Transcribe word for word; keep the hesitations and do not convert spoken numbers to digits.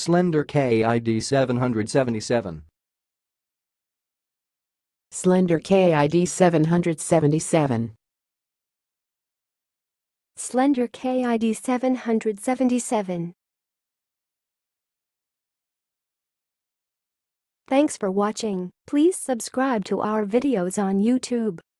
Slender Kid seven seventy-seven. Slender Kid seven seventy-seven. Slender Kid seven seventy-seven. Thanks for watching. Please subscribe to our videos on YouTube.